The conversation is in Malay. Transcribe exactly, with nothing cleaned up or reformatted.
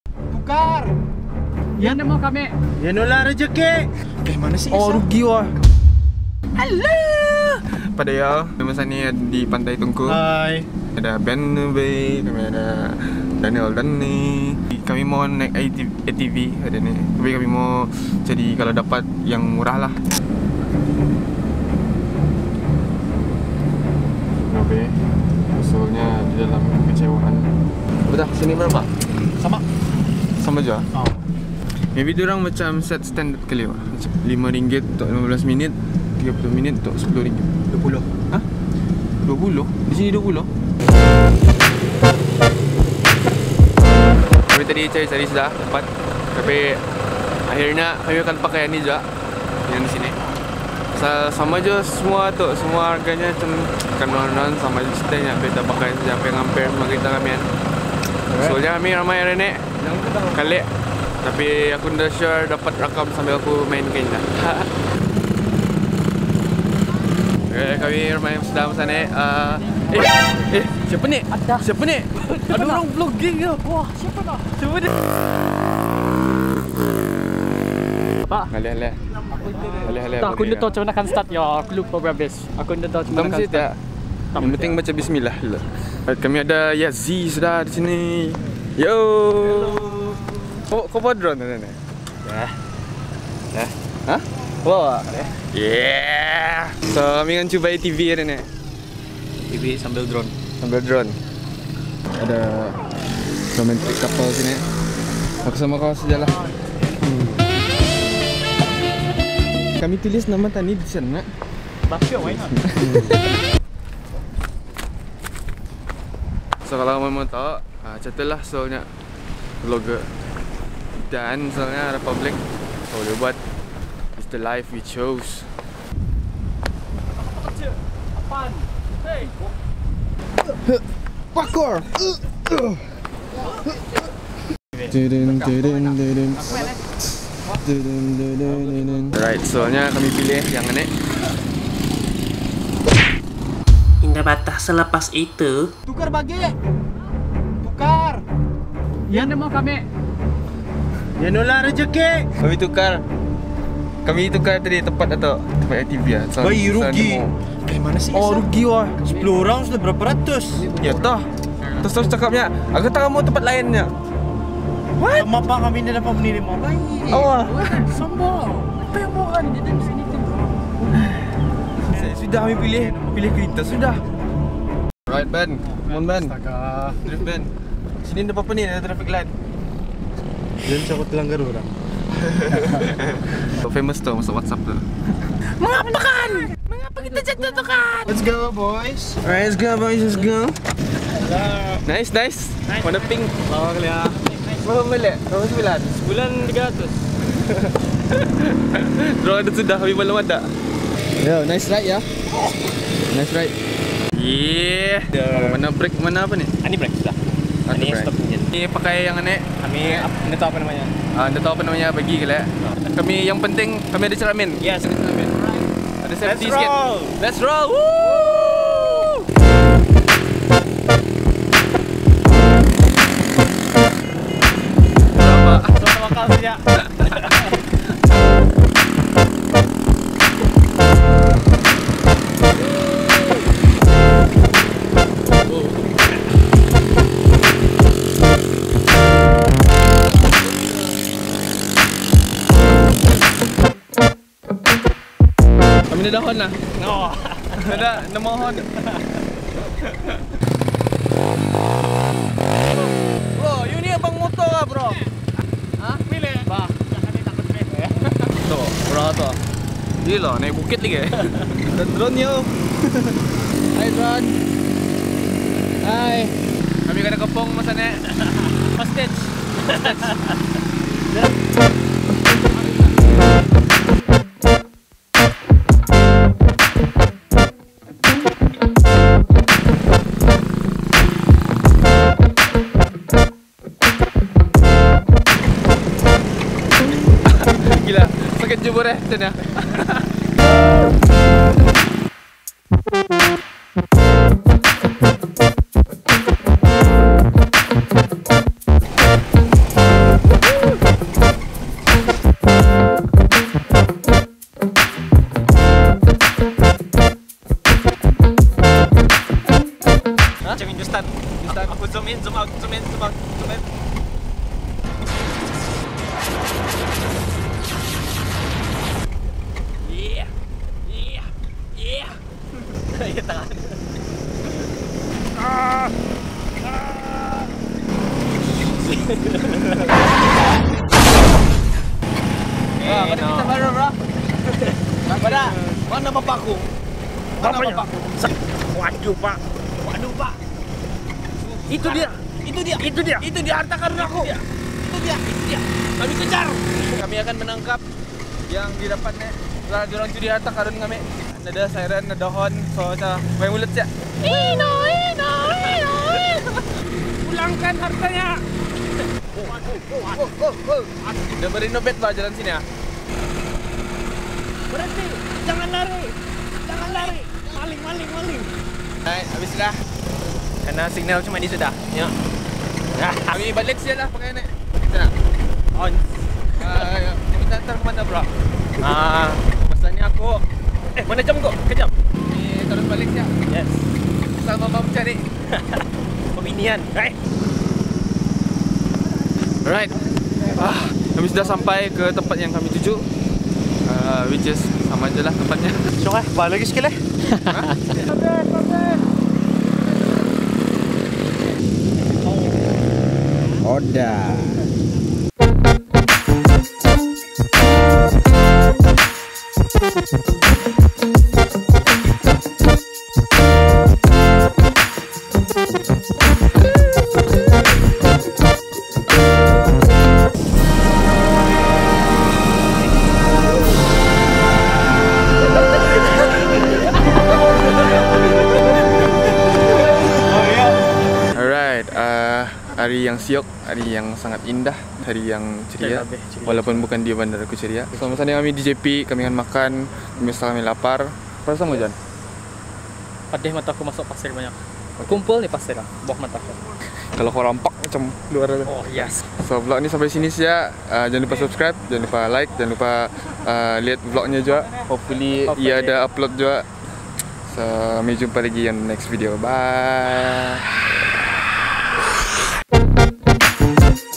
Tukar. Yan na mo kami. Yan wala rezeki. Eh mana sih? Oh, rugi wah. Halo. Pada ya, masa ni di Pantai Tungku. Hai. Ada Ben Nube, kami ada Daniel dan ni. Kami mau naik A T V ada ni. Tapi kami mau jadi kalau dapat yang murah lah. Tapi usulnya di dalam kekecewaan. Betul, sini berapa? Sama. Sama je. Oh. Maybe diorang macam set standard kali lah. lima ringgit untuk lima belas minit, tiga puluh minit untuk sepuluh ringgit. dua puluh. Hah? dua puluh? Di sini dua puluh? Kami tadi cari-cari sudah tempat. Tapi akhirnya kami akan pakai yang ni juga. Yang di sini. Sama je semua tu, semua harganya macam kanon-kanon sama je setengah kita pakai sampai hampir sama kita kami kan. Soalnya kami ramai hari ni kali. Tapi aku dah sure dapat rakam sambil aku main kain dah. Okay, kami ramai sedang sana. Uh, eh, eh, siapa ni? Ada. Siapa ni? Ada orang vlogging ke? Wah, siapa dah? Siapa ni? Pak. Halih, halih. Halih, halih. Tak, aku dah tahu macam mana akan start ya. Aku lupa berhabis. Aku dah tahu macam mana Kamu akan mesti start. tak. Yang penting baca bismillah dulu. Kami ada Yazzie sudah di sini. Yo. Kau kau bawa drone ni? Ya. Ya. Hah? Bawa? Yeah. So kami akan cuba A T V hari ni. T V sambil drone. Sambil drone. Ada romantic couple sini. Aku sama kau sajalah. Hmm. Kami tulis nama Tani di sana. Baca why not? So kalau kamu mau tahu, uh, catatlah soalnya vlogger dan soalnya ada public. So boleh buat. It's the life we chose. Apaan? Hey. Parkour. Dudun dudun dudun. Dudun dudun dudun. Alright, soalnya kami pilih yang ini. Hingga batas selepas itu, Tukar bagi. Tukar. Yan na mo kami. Yan wala rezeki. Kami tukar. Kami tukar tadi tempat atau tempat A T V ah. So, Bayi rugi. Eh mana sih? Oh, rugi wah. sepuluh orang sudah berapa ratus? Ya toh. Terus terus cakapnya, aku tak mau tempat lainnya. What? Sama pa kami na dapat menilai mo. Bayi. Awah. Sombong. Apa yang mau kan jadi di sini tu? Sudah kami pilih pilih kereta sudah. Right Ben, come on Ben. Astaga. Drift Ben. Sini ada apa ni? Ada traffic light. Jangan cakap telanggar orang. So famous tu masuk WhatsApp tu. mengapakan? Mengapa kita jatuhkan? Let's go boys. Alright, let's go boys, let's go. Nice, nice. Warna pink. Bawa kali ya. Berapa balik? Berapa sembilan? Bulan tiga ratus. Drone ada sudah, kami malam ada. Yo, nice ride ya. Nice ride. Yeah. Mana brake, mana apa ni? Ini break sudah. Ah, Ini brake. stop engine. Ni pakai yang ni. Kami ini tahu apa namanya? Ah, anda tahu apa namanya bagi ke lah. Kami yang penting kami ada cermin. Yes. Ada safety Let's sikit. roll. Let's roll. Woo! Berapa? Selamat makan saja. Kami dah dahon lah. Oh. Ada nama hon. Bro, you ni abang motor lah bro. Hah? Pilih. Bah, jangan ni takut pilih. Tuh, bro tuh. Gila, naik bukit lagi. Dan drone yo. Hai drone. Hai. Kami kena kepong masa ni. Hostage. Gila, sakit jubur eh sana. Ah, mana kita baru, bro? Mana? Mana bapakku? Mana bapakku? Waduh pak, Waduh, Pak. itu dia, Itu dia. itu dia. Itu dia harta karun aku. Itu dia. Itu dia. Kami kejar. Kami akan menangkap yang didapatnya setelah diorang curi harta karun kami. Ada siren, ada horn, so macam main mulut siap. Ino, ino, ino, ino. Pulangkan hartanya. Udah merenovate bah jalan sini ah. Berhenti, jangan lari, jangan lari. Maling, maling, maling. Baik, habis dah. Karena signal cuma ini sudah. Ya. Kami balik siap lah pakai ni. Kita nak. On. Ah, ya. Kita hantar ke mana bro? Ah, masalahnya aku. Eh, mana jam kau? Kejap. Ni terus balik siap. Yes. Sama mama cari. Peminian. Right. Alright. Ah, kami sudah sampai ke tempat yang kami tuju. Uh, which is sama je lah tempatnya. So, eh, balik lagi sekali. Oda. Alright, uh, hari yang siok, hari yang sangat indah, hari yang ceria. Walaupun bukan di bandar aku ceria. Sama-sama kami di J P, kami akan makan, misal kami lapar. Rasa mau Jan? Padeh mata aku masuk pasir banyak. Kumpul nih pasir lah, buah mata aku. Kalau kau rampak macam luar tu. Oh yes. So vlog ni sampai sini saja. Uh, jangan lupa subscribe, jangan lupa like, jangan lupa uh, lihat vlognya juga. Hopefully, Hopefully. ia ada upload juga. So, sampai jumpa lagi yang next video. Bye.